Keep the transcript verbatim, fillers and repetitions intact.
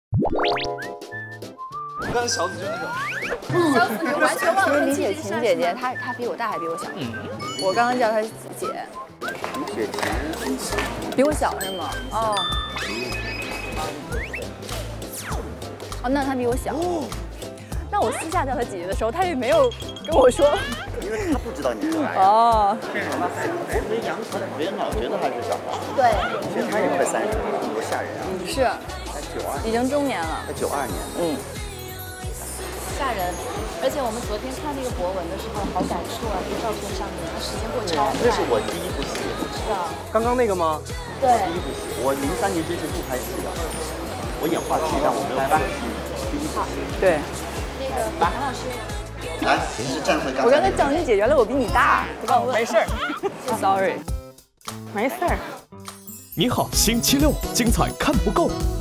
我刚才小紫就是那种， 小紫你完全忘了理解秦姐姐，她她比我大还比我小？嗯，我刚刚叫她姐。 姐姐比我小是吗？哦。哦，那她比我小。那我私下叫她姐姐的时候，她也没有跟我说， 因为她不知道你是谁。 哦。 所以杨紫别人老觉得她是小孩。 对。 其实她也快三十了，多吓人啊！ 是。 才九二。 已经中年了。 才九二年。 嗯。 吓人，而且我们昨天看那个博文的时候，好感触啊！这照片上面，时间过超快。 这是我第一部戏。 是啊。 刚刚那个吗？ 对。 第一部戏，我零三年之前不拍戏的，我演话剧，但我没有拍戏。第一部戏。 对。 那个马航老师。 来，平时站会刚。 我刚才叫你姐，原来我比你大，不告诉我。 没事儿 ，sorry，没事儿。 你好，星期六精彩看不够。